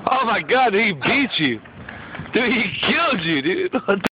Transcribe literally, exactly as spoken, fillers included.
Oh my god, he beat you. Dude, he killed you, dude.